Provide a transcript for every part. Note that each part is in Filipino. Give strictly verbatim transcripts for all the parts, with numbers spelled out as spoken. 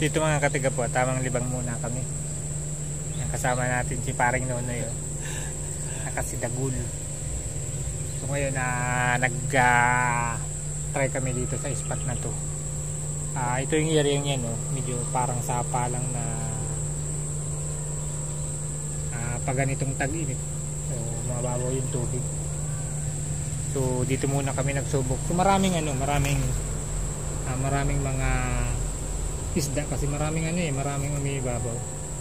So ito mga katiga po, tamang libang muna kami. Kasama natin si paring Nonoy yun. Nakasidagul. So ngayon na uh, nag uh, try kami dito sa spot na to. Uh, ito yung area niya, no? Medyo parang sapa lang na uh, pag ganitong tag-init. So mababaw yung tubig. So dito muna kami nagsubok. So maraming ano, maraming uh, maraming mga isda kasi maraming ano eh, maraming umiibabaw.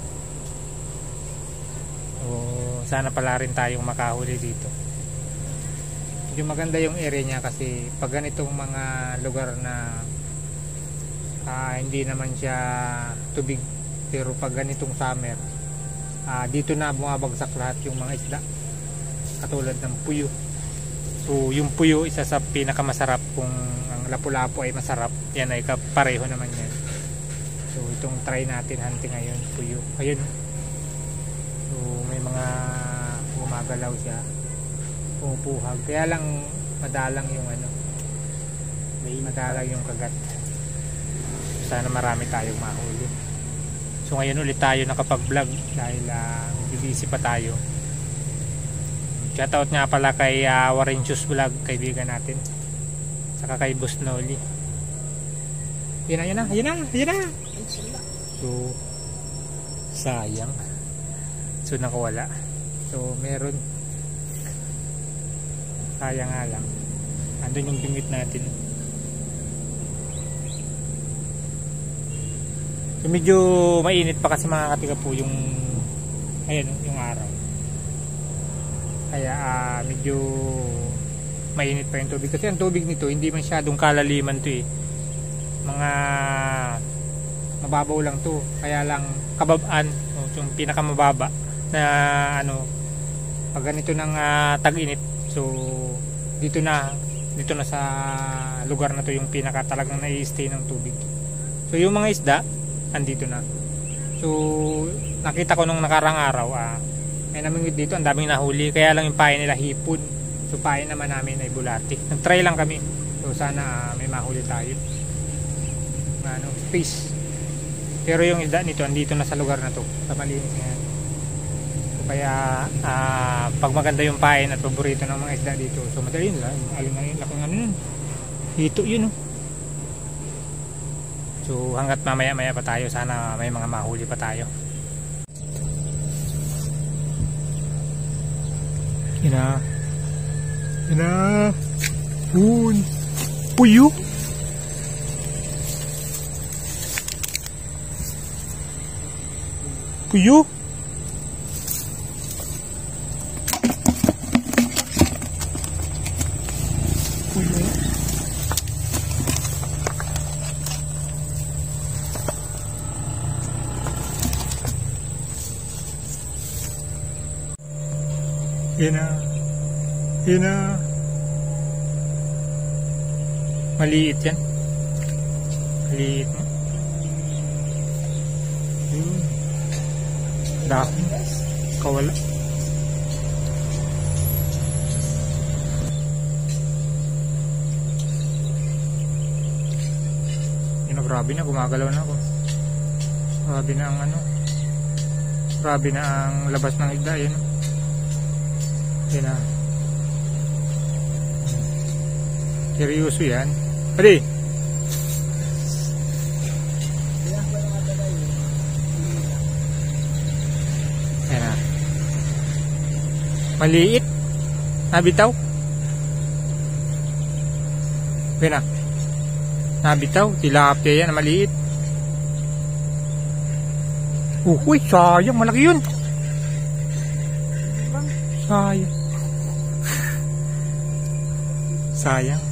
So sana pala rin tayong makahuli dito. Medyo maganda yung area niya kasi pag ganitong mga lugar na uh, hindi naman siya tubig, pero pag ganitong summer uh, dito na bumabagsak lahat yung mga isda katulad ng puyo. So yung puyo isa sa pinakamasarap, kung ang lapu-lapu ay masarap, yan ay pareho naman yan. So itong try natin hunting ngayon, puyo. Ayun, so may mga gumagalaw siya, pumupuhag, kaya lang madalang yung ano, madalang yung kagat. Sana marami tayong mahuli. So ngayon ulit tayo nakapag-vlog dahil uh, busy pa tayo. Shoutout nga pala kay uh, Warrenchus Vlog, kaibigan natin, saka kay Boss Noli. Yun na, yun na, yun na, yun na. So sayang, so nakawala. So meron, sayang nga lang, andun yung bingwit natin. So medyo mainit pa kasi mga katiga po yung ayun, yung araw. Kaya uh, medyo mainit pa yung tubig kasi ang tubig nito hindi masyadong kalaliman to eh. Mga mababaw lang to, kaya lang kababaan, oh, yung pinakamababa na ano pag ganito ng uh, tag-init. So dito na dito na sa lugar na to yung pinaka talagang nai-stay ng tubig. So yung mga isda andito na. So nakita ko nung nakarang araw ah, may namingwit dito, ang daming nahuli, kaya lang yung pain nila hipon. So pain naman namin ay bulati. Nag-try lang kami. So sana uh, may mahuli tayo. Ano, fish. Pero yung isda nito andito na sa lugar na to, sa malinis na yan. So kaya uh, pag maganda yung pain at paborito ng mga isda dito, so madali yun lang. Alin na yun, laking ano yun. Hito yun, oh. So hanggat mamaya maya pa tayo, sana may mga mahuli pa tayo. Yun na, yun na, un, puyo. Puyo. Puyo. Yun na, yun na. Maliit yan, maliit mo. Yun, dahon, kawala. Yun na, grabe na, gumagalaw na ako. Grabe na ang ano, grabe na ang labas ng isda. Yun, yun na. Seryoso yan. Pwede. Yan na. Maliit. Nabitaw. Yan na. Nabitaw. Tilapia yan. Maliit. Uy, sayang. Malaki yun. Sayang. Sayang.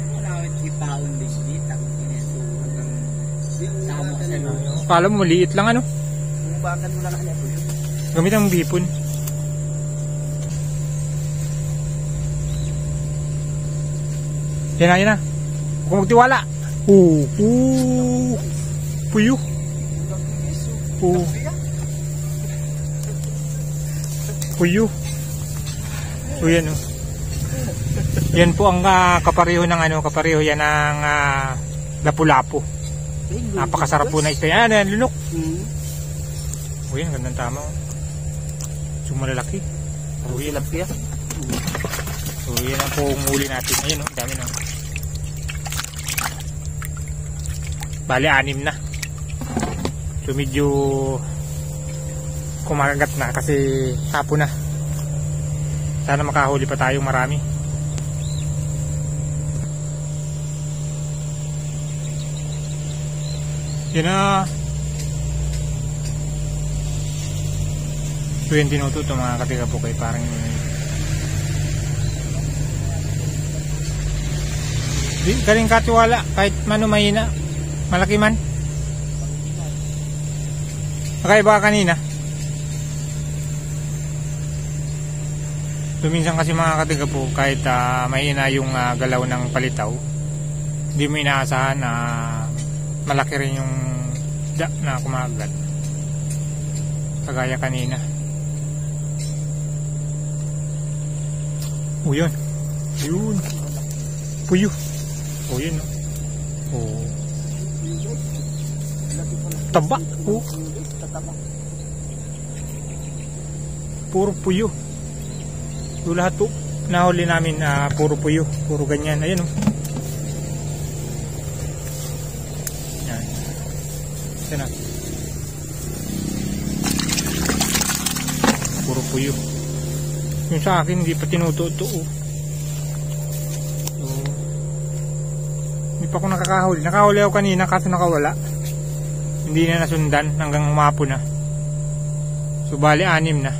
Kala mo maliit lang ano? Gamit ang bipon. Yan na, yan na. Huwag magtiwala. Oo, oo. Puyo. Oo. Puyo. O yan o. Yan po ang uh, kapareho ng ano, kapareho yan ng uh, lapu-lapu. Napakasarap po na ito. Yan, yan, lunok. Hmm. Uy, ang gandang tama. So, malalaki. Ang tilapia. So, yan ang po huli natin. Ayun, oh, dami na. Bali, anim na. So, medyo kumakagat na kasi hapon na. Sana makahuli pa tayong marami. Yan na. So, yung tinututo mga katiga po kay parang di galing katiwala kahit mano mahina. Malaki man. Nakaiba kanina. So, minsan kasi mga katiga po kahit uh, mahina yung uh, galaw ng palitaw, hindi mo inaasahan na malaki rin yung da na kumagat. Kagaya kanina. O yun. Yun. Puyo. O yun. O. Taba. O. Puro puyo. So, lahat po nahuli namin uh, puro puyo. Puro ganyan. Ayan o. Yan. Yan na. Puro puyo. Yung sa akin hindi pa tinututo. So, hindi pa ako nakakahuli. Nakahuli ako kanina kaso nakawala. Hindi na nasundan hanggang umapo na. So bali anim na.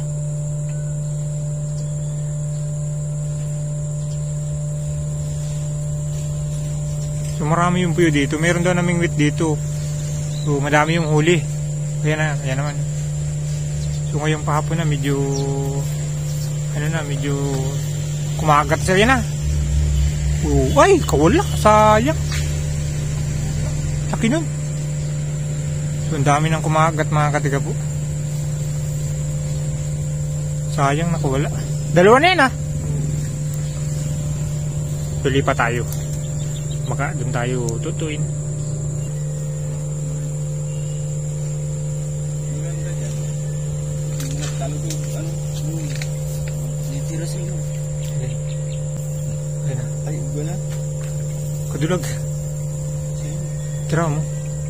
So marami yung puyo dito. Meron daw naming wit dito. So madami yung huli. Ayan na, ayan naman. So ngayong pahapon na medyo ano na, medyo kumagat sila na. Oh, ay, kawala. Sayang. Laki nun. So, ang dami ng kumagat mga katiga po. Sayang, nakawala. Dalawa na yun ah. Tuli pa tayo. Maka, dun tayo tutuin. Kadulag. Tira mo.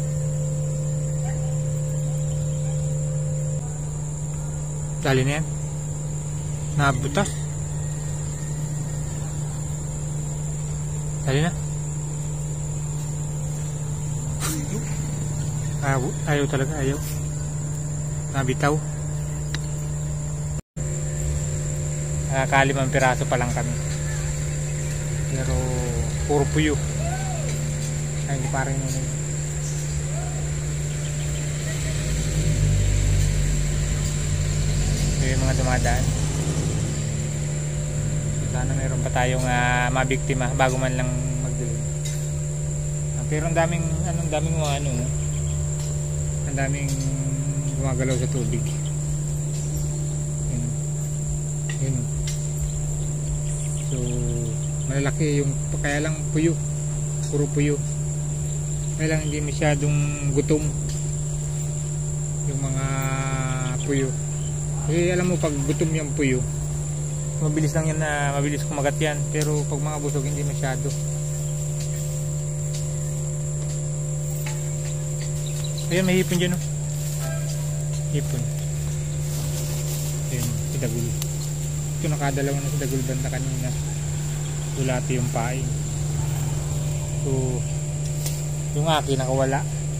Dali na yan. Nabutas. Dali na. Ayaw, ayaw talaga, ayaw. Nabitaw. Nakakalimang piraso pa lang kami. Pero puro puyo. Ay, hindi parang yun. Yung mga dumadaan. Sana meron pa tayong uh, mabiktima bago man lang magdilim. Uh, pero ang daming anong daming mga ano, ang daming gumagalaw sa tubig. Yun. Yun. So malalaki yung kaya lang puyo. Puro puyo. Kaya lang hindi masyadong gutom yung mga puyo. Eh alam mo pag gutom yung puyo, mabilis lang yan na mabilis kumagat yan. Pero pag mga busog hindi masyado. Ayan, may hipon dyan, oh. Hipon. Ayan, si Dagul. Ito nakadalawa na si Dagul banda kanina. Ulati yung pain. So yung akin nakawala.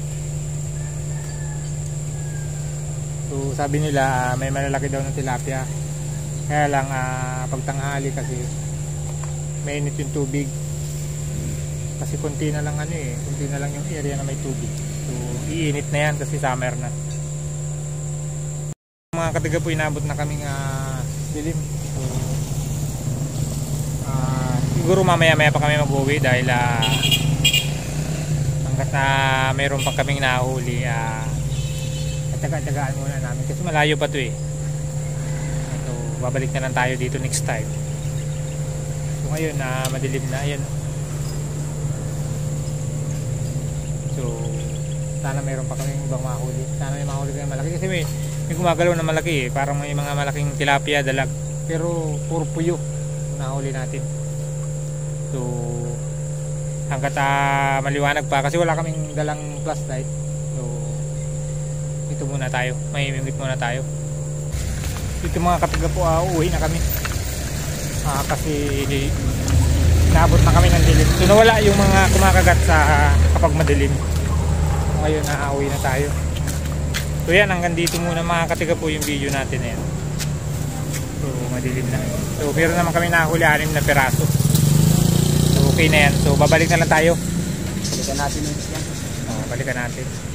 So sabi nila uh, may malalaki daw ng tilapia. Kaya lang uh, pagtanghali kasi mainit yung tubig. Kasi konti na lang ano eh, konti na lang yung area na may tubig. So iinit na yan kasi summer na. Mga katiga po, inabot na kaming uh, dilim. So uh, siguro mamaya maya pa kami mag-uwi dahil uh, hanggat na mayroon pa kaming nahuli, uh, at taga-tagaan muna namin kasi malayo pa to eh. So babalik na lang tayo dito next time. So ngayon na uh, madilim na yan. So Sana mayroon pa kami ibang mahuli. Sana may mahuli kami malaki kasi may, may gumagalaw na malaki eh. Parang may mga malaking tilapia, dalag. Pero puro puyo nahuli natin. So hanggat uh, maliwanag pa kasi wala kaming dalang flashlight. So dito muna tayo. Mahimingit muna tayo. Dito mga katiga po, uh, uuwi na kami. Uh, kasi naabot na kami ng dilim. So nawala yung mga kumakagat sa uh, kapag madilim. Ngayon naauwi na tayo. So yan, hanggang dito muna mga katiga po yung video natin na yan. So madilim na. So meron naman kami nakahuli anim na piraso. So okay na yan. So babalik na lang tayo. Balikan natin yung isyan. Oh, balikan natin.